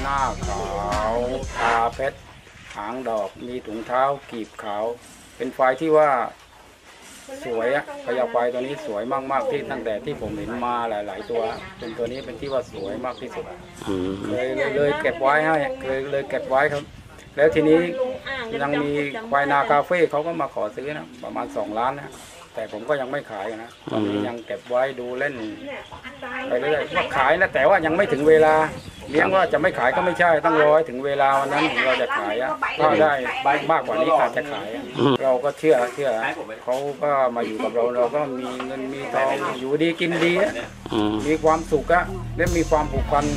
หน้าขาวตาเพชรหางดอกมีถุงเท้ากีบขาวเป็นควายที่ว่าสวยอะพญาควายตัวนี้สวยมากๆที่ตั้งแต่ที่ผมเห็นมาหลายๆตัวเป็นตัวนี้เป็นที่ว่าสวยมากที่สุดเลยเก็บไว้ให้เลยเก็บไว้ครับแล้วทีนี้ยังมีควายนาคาเฟ่เขาก็มาขอซื้อนะประมาณ2 ล้านนะแต่ผมก็ยังไม่ขายนะตอนนี้ยังเก็บไว้ดูเล่นไปเรื่อยๆว่าขายนะแต่ว่ายังไม่ถึงเวลาเลี้ยงว่าจะไม่ขายก็ไม่ใช่ต้องรอถึงเวลาวันนั้นถึงเราจะขายอะถ้าได้มากกว่านี้อาจจะขายเราก็เชื่อเขาก็มาอยู่กับเราก็มีเงินมีทองอยู่ดีกินดีมีความสุขอะและมีความผูกพัน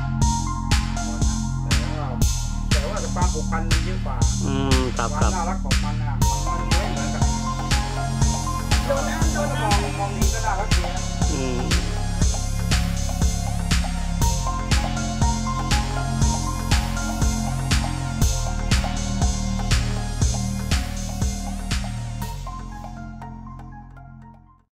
ความผูกพันมันเยอะกว่าความน่ารักของ